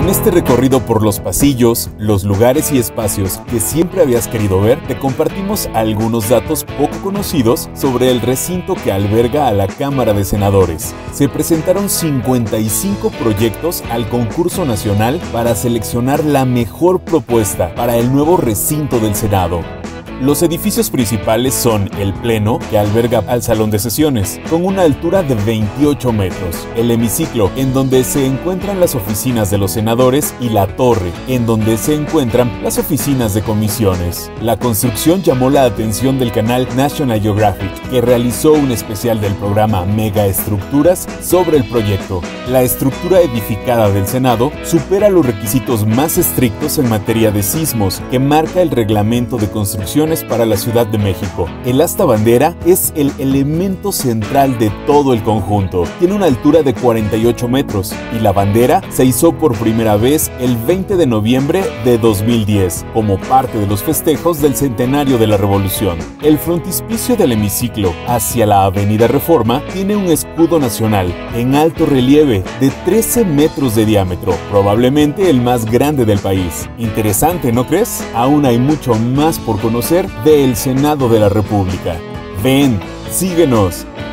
En este recorrido por los pasillos, los lugares y espacios que siempre habías querido ver, te compartimos algunos datos poco conocidos sobre el recinto que alberga a la Cámara de Senadores. Se presentaron 55 proyectos al concurso nacional para seleccionar la mejor propuesta para el nuevo recinto del Senado. Los edificios principales son el Pleno, que alberga al Salón de Sesiones, con una altura de 28 metros, el Hemiciclo, en donde se encuentran las oficinas de los senadores, y la Torre, en donde se encuentran las oficinas de comisiones. La construcción llamó la atención del canal National Geographic, que realizó un especial del programa Megaestructuras sobre el proyecto. La estructura edificada del Senado supera los requisitos más estrictos en materia de sismos que marca el Reglamento de Construcción para la Ciudad de México. El asta bandera es el elemento central de todo el conjunto. Tiene una altura de 48 metros y la bandera se izó por primera vez el 20 de noviembre de 2010 como parte de los festejos del centenario de la Revolución. El frontispicio del hemiciclo hacia la Avenida Reforma tiene un escudo nacional en alto relieve de 13 metros de diámetro, probablemente el más grande del país. Interesante, ¿no crees? Aún hay mucho más por conocer del Senado de la República. Ven, síguenos.